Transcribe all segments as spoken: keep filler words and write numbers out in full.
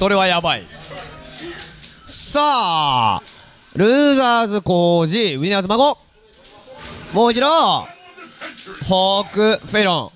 それはやばい。さあルーザーズコージ、ウィナーズ孫、もう一度ホークフェイロ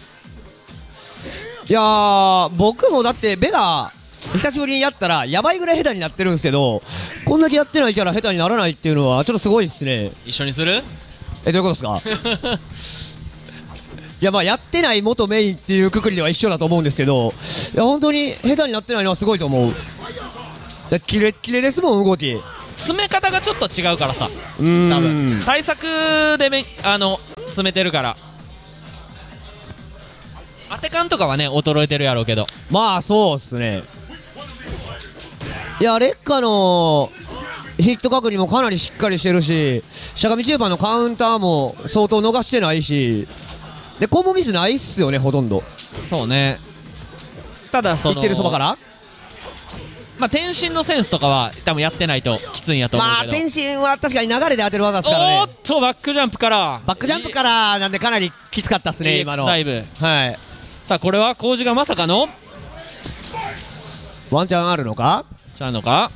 ン。いやー僕もだってベガ久しぶりにやったらやばいぐらい下手になってるんですけど、こんだけやってないキャラ下手にならないっていうのはちょっとすごいですね。 一緒にする？ え、どういうことですか？いやまあやってない元メインっていうくくりでは一緒だと思うんですけど、いや本当に下手になってないのはすごいと思う。いやキレッキレですもん動き。 詰め方がちょっと違うからさ、 うーん多分対策でめあの詰めてるから。当て感とかはね衰えてるやろうけど、 まあそうっすね。いや劣化のヒット確認もかなりしっかりしてるし、しゃがみ中盤のカウンターも相当逃してないし、でコンボミスないっすよねほとんど。 そうね。ただそのいってるそばから、 まあ転身のセンスとかは多分やってないときついんやと思うまあけど、 天心は確かに流れで当てる技ですからね。 おーっとバックジャンプからバックジャンプからなんでかなりきつかったっすね今イーエックスの。 ダイブ。 はい、 さあこれは工事がまさかのワンチャンあるのか。 ちゃうのか。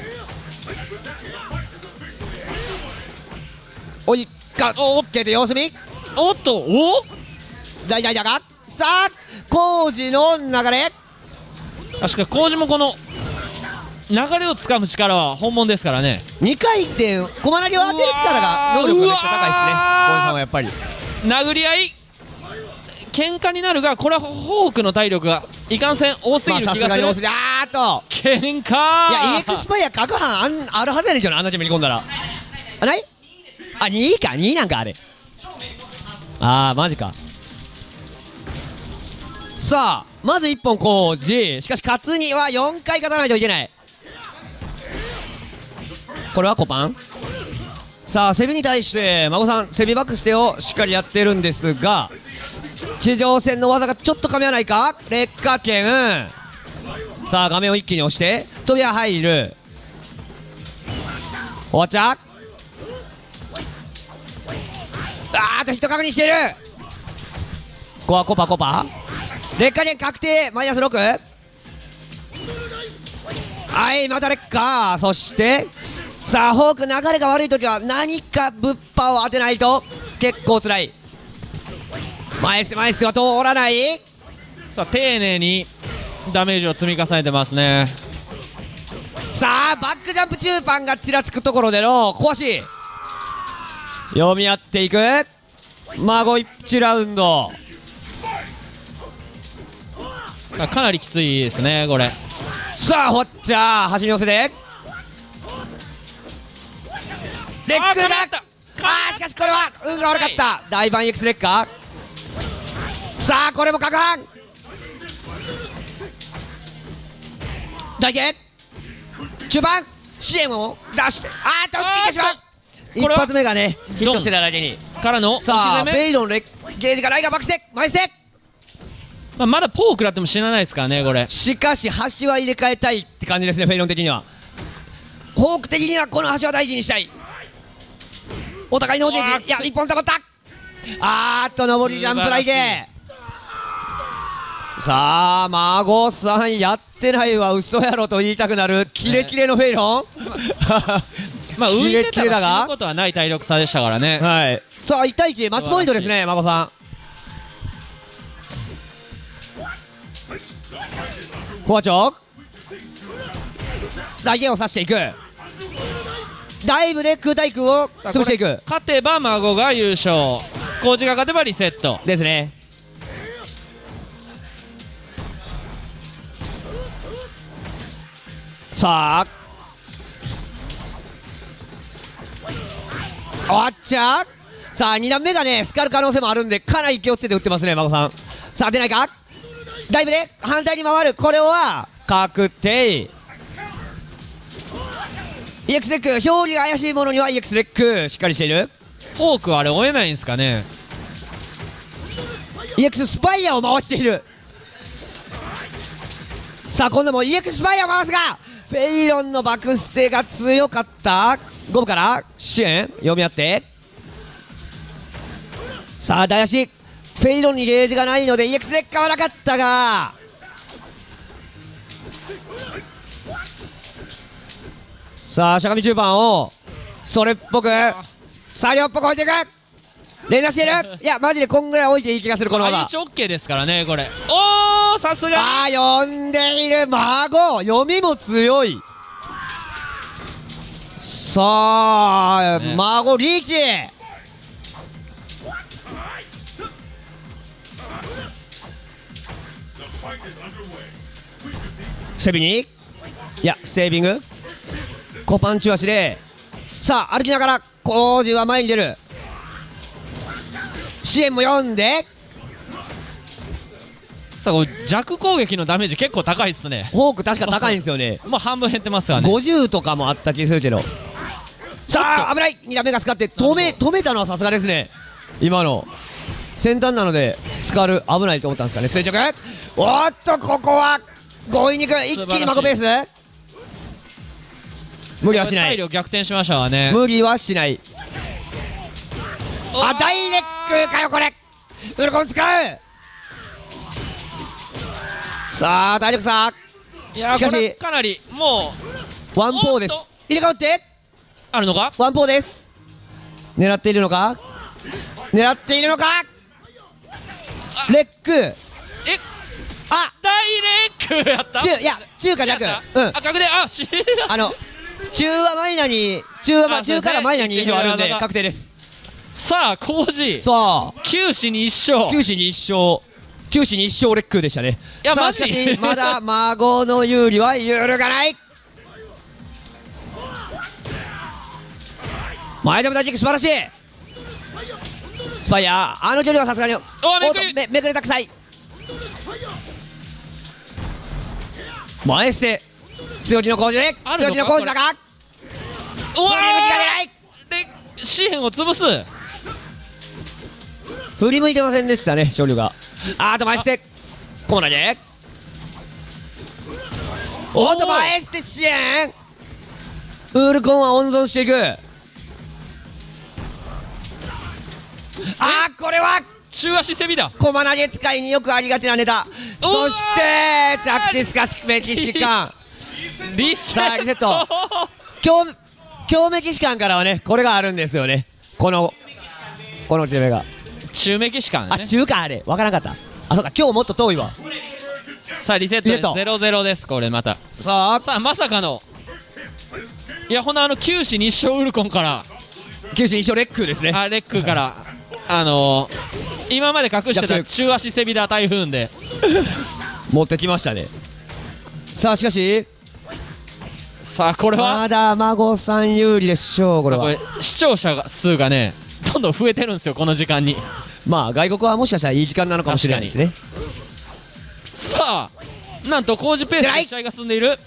おいかオッケーで様子見。 おっとお大々だがさあ工事の流れ。 確か工事もこの流れをつかむ力は本物ですからね。 にかい転小回りを当てる力が能力がめっちゃ高いですね工事さんはやっぱり。 殴り合い喧嘩になるが、これはホークの体力がいかんせん多すぎる気がする。 まあさすがに多すぎる。あーっと喧嘩。 いや イーエックス スパイア各班あんあるはずやねんけどな、あんなチームに込んだら。あないあにいかにいなんかあれ。あーマジか。さあまずいっぽん工事、しかし勝つにはよんかい勝たないといけない。これはコパン。さあセビに対して孫さんセビバックステをしっかりやってるんですが、地上戦の技がちょっと噛み合わないか。劣化剣。さあ画面を一気に押して飛びは入る。終わっちゃう。あーっとヒット確認している。ここはコパコパ劣化剣確定マイナスろく。はいまた劣化。そしてさあホーク流れが悪い時は何かぶっぱを当てないと結構つらい。前捨て前捨ては通らない。 さあ丁寧にダメージを積み重ねてますね。 さあバックジャンプ中盤がちらつくところでの壊し読み合っていく孫いちラウンド。 かなりきついですねこれ。 さあホッチャー走り寄せてレックだ。あーしかしこれは運が悪かった。大盤 イーエックス レッカー。さあこれも攪拌大形中盤支援を出してあーっと打ってきてしまう。一発目がねヒットしてただけに。 からのさあフ置き攻めェイドのレゲージがないがバックステ前捨て。 まあ、まだポー食らっても死なないですからねこれ。 しかし橋は入れ替えたいって感じですねフェイロン的には。ホーク的にはこの橋は大事にしたい。お互いのデージいや一本溜まった。あーっと上りジャンプ台でさあ孫さんやってないわ嘘やろと言いたくなるキレキレのフェイロンまあ浮いてたキレキレだがら死ぬことはない体力差でしたからね。 はいさあいち対いちマッチポイントですね孫さん。フォアチョーク大剣を刺していく。ダイブで空対空を潰していく。 勝てば孫が優勝、コーチが勝てばリセットですね。さあ終わっちゃう。さあに段目がねスカる可能性もあるんでかなり気をつけて打ってますね孫さん。さあ出ないか。ダイブで反対に回る。これは確定。 イーエックス レック表裏が怪しいものには イーエックス レックしっかりしている。 フォークはあれ追えないんですかね。 イーエックス スパイアを回している。さあ今度も イーエックス スパイアを回すがフェイロンのバックステが強かった。ゴムから支援読み合ってさあ大足フェイロンにゲージがないので イーエックス レッカーはなかったがさあしゃがみ中盤をそれっぽく作業っぽく置いていく。連打している。いやマジでこんぐらい置いていい気がするこの技。 相打ち OK ですからねこれ。おーさすがに。 ああ読んでいる孫。読みも強い。さあ、 ね、 孫リーチ。セビにいやセービングコパンチュ足でさあ歩きながらコージは前に出る。支援も読んでさあこれ弱攻撃のダメージ結構高いっすね。 フォーク確か高いんですよね。 まあ半分減ってますからね。 ごじゅうとかもあった気するけど。さあ危ない。に打目が使って止め止めたのはさすがですね。今の先端なのでスカル危ないと思ったんですかね。垂直おっとここは強引にいく。一気にマコペース無理はしない。 体力逆転しましたわね。 無理はしない。あダイレックかよこれ。ウルコン使う。さあ体力差。 いやしかしこれかなりもうワンポーです。入れ替わってあるのか。 ワンポーです。狙っているのか狙っているのか。レックえあダイレックやった中いや中か弱。うんあ確定。あしあの中はマイナに中はまあ中からマイナに以上あるんでそうですね確定です。 さあコージさあ九死に一生。 九死に一生九死に一生レックでしたね。 いやマジさあしかしまだ孫の有利は揺るがない。前田も大軸素晴らしい。スパイヤーあの距離はさすがにおっとめくりめめくれたくさい。前捨て強気の工事であるのか強気の工事だがうわ振り向きが出ない。 で支援を潰す。 振り向いてませんでしたね勝利が。あーと前捨てこうなでおっと前捨て支援。ウールコンは温存していく。あーこれは中足セビだ。 駒投げ使いによくありがちなネタ。そして着地スカシメキシカンリセさあリセットット強強メキシカンからはねこれがあるんですよね。このこの決めが中メキシカンあね。 中かあれ分からなかった。あそうか今日もっと遠いわ。 さあリセットリセットゼロゼロですこれまた。 さあさあまさかのいやほなあの九死に一生ウルコンから九死に一生レックですね。 あレックからあのー、今まで隠してた中足セビダー台風で持ってきましたね。さあしかしさあこれはまだ孫さん有利でしょうこれは。 これ視聴者が数がねどんどん増えてるんですよこの時間に。 まあ外国はもしかしたらいい時間なのかもしれないですね。 さあなんと工事ペースで試合が進んでいる。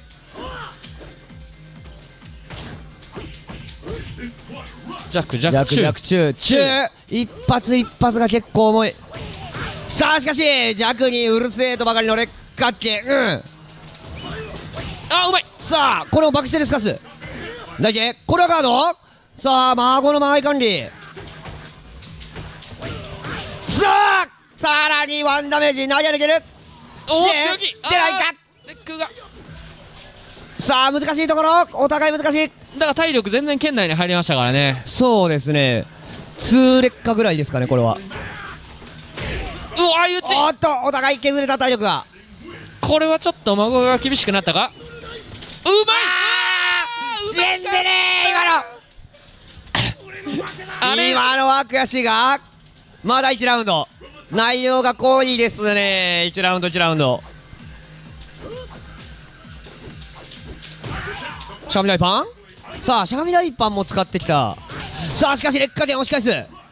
ジャックジャック弱中弱中中一発一発が結構重い。さあしかし弱にうるせえとばかりの劣化系。うんあうまい。 さあこれをバックステで透かす大事。これはガード。さあ孫の間合い管理。さあさらにワンダメージ投げ抜ける。 おお支援強気。 出ないか。 レックがさあ難しいところお互い難しい。 だから体力全然圏内に入りましたからね。 そうですねに劣化ぐらいですかねこれは。 うわ相打ち。 おっとお互い削れた体力が。 これはちょっと孫が厳しくなったか。うまい。 支援でね今のあれ今のは悔しいがまだいちラウンド内容が濃いですね。いちラウンドいちラウンドしゃがみ大パン。さあしゃがみ大パンも使ってきた。さあしかし劣化点押し返す。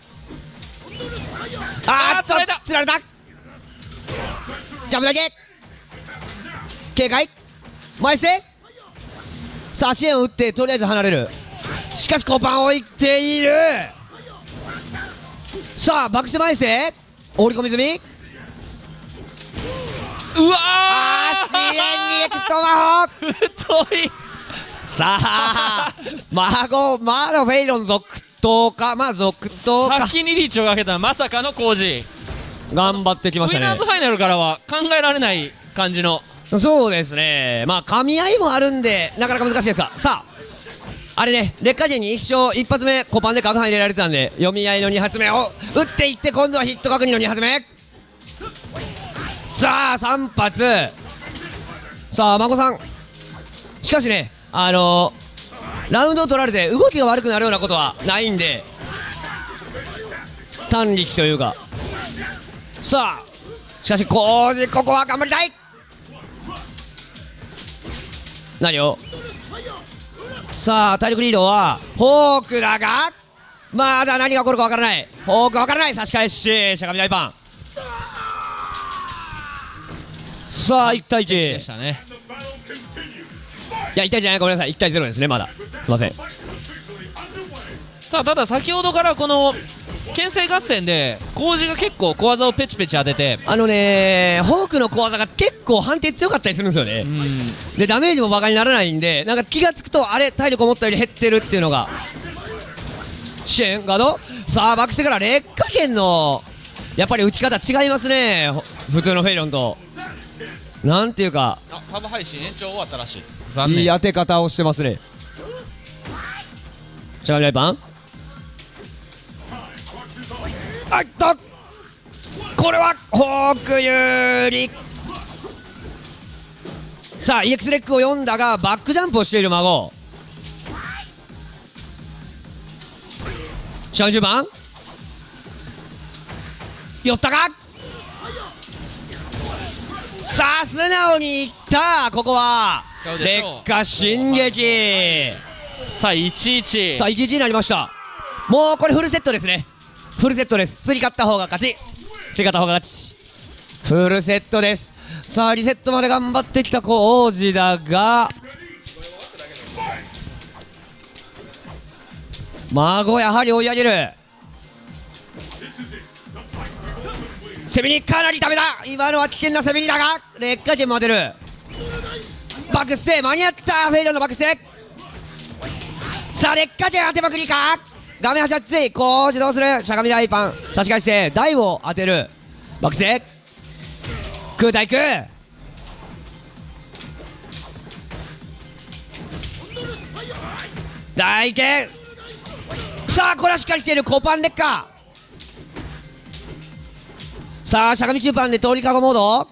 あーっとあー釣られた釣られた。ジャンプだけ警戒前捨て。さあ支援を打ってとりあえず離れる。しかしコパン置いている。さあバックス前捨て放り込み済み。 うわあー支援にエクストマホー太い。 さあ孫まだフェイロン続投か。まあ続投か。 先にリーチをかけたまさかの工事。 頑張ってきましたねウィナーズファイナルからは考えられない感じのそうですね、まあ噛み合いもあるんでなかなか難しいですが、さああれね、劣化時に一生一発目コパンで角半入れられてたんで、読み合いのに発目を打っていって、今度はヒット確認のに発目。さあさん発。さあ孫さん、しかしね、あのー、ラウンドを取られて動きが悪くなるようなことはないんで、短力というか。さあしかし浩二、ここは頑張りたい。何を、さあ体力リードはフォークだが、まだ何が起こるかわからない。フォークわからない。差し返ししゃがみ大パン。さあいち対いちでしたね。 いやいち対いちじゃない、ごめんなさい、いち対ゼロですね、まだすいません。 さあただ先ほどからこの牽制合戦で浩二が結構小技をペチペチ当てて、 あのねー、フォークの小技が結構判定強かったりするんですよね。でダメージもバカにならないんで、なんか気がつくとあれ体力思ったより減ってるっていうのが。支援ガード、さあバックステから劣化圏のやっぱり打ち方違いますね、普通のフェイロンと。なんていうか、 あサブ配信延長終わったらしい。残念。 いい当て方をしてますね。しゃがみライパン、あっとこれはフォーク有利。さあ イーエックス レックを読んだがバックジャンプをしている孫。しゃがみじゅうばん寄ったか。さあ素直にいった。ここは劣化進撃。 さあいちいち、 さあいちいちになりました。もうこれフルセットですね。フルセットです。次勝った方が勝ち、次勝った方が勝ち、フルセットです。さあリセットまで頑張ってきた子王子だが、孫やはり追い上げる。攻めにかなりダメだ。今のは危険な攻めにだが劣化剣も当てる。バックステ間に合った。フェイドのバックステ。さあ劣化剣当てまくりか。画面端熱い。コーチどうする。しゃがみ大パン差し返して台を当てる。バックステ空対空。大剣。さあこれはしっかりしている。コパン劣化。さあしゃがみ中パンで通りかごモード。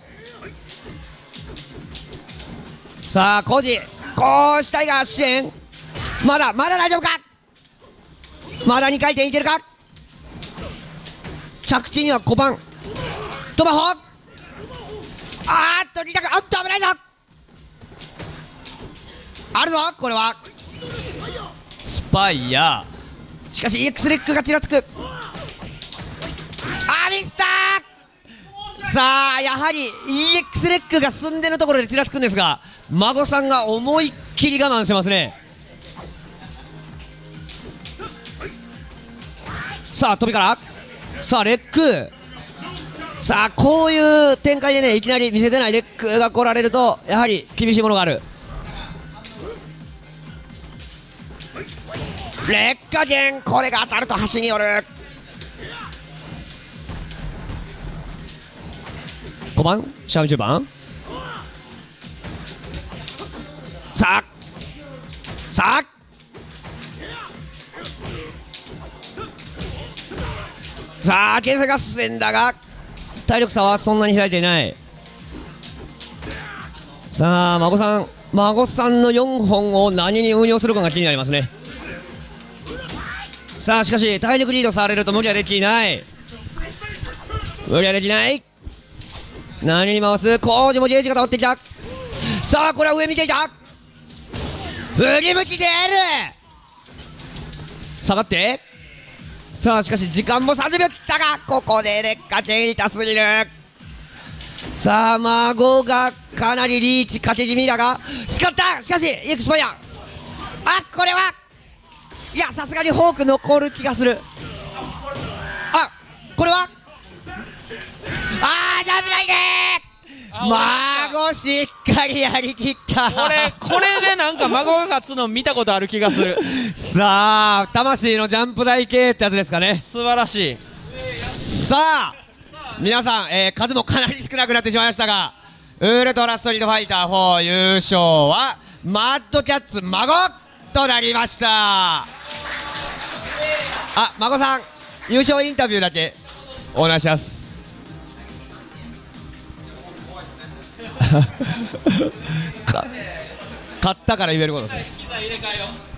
さあコージこうしたいが支援。まだまだ大丈夫か。まだにかい転いけるか。着地にはコパントマホ。あーっとに択。あっと危ないぞ。あるぞこれはスパイヤー。しかし イーエックス レックがちらつく。あーミスター。さあやはり イーエックス レックが進んでるところでちらつくんですが、孫さんが思いっきり我慢してますね。さあ飛びからさあレック。さあこういう展開でねいきなり見せてないレックが来られるとやはり厳しいものがある。劣化剣これが当たると端に寄る。ごばんしゃがみじゅうばん。さあさあさあ牽制合戦だが体力差はそんなに開いていない。さあ孫さん孫さんのよんほんを何に運用するかが気になりますね。さあしかし体力リードされると無理はできない。無理はできない。何に回す。工事もゲージが溜まってきた。さあこれは上見ていた。振り向きでやる。下がって。さあしかし時間もさんじゅうびょう切ったがここで劣化剣痛すぎる。さあ孫がかなりリーチかけ気味だが使った。しかしエクスパイア。あこれはいやさすがにフォーク残る気がする。あこれはあージャンプないでー。孫しっかりやりきった。 これこれでなんか孫が勝つの見たことある気がする。 さあ魂のジャンプ台系ってやつですかね。 素晴らしい。 さあ皆さん、えー、数もかなり少なくなってしまいましたが、 ウルトラストリートファイターフォー優勝はマッドキャッツ孫となりました。あ、孫さん優勝インタビューだけお願いします。か勝ったから言えることですね。機材入れ替えよう。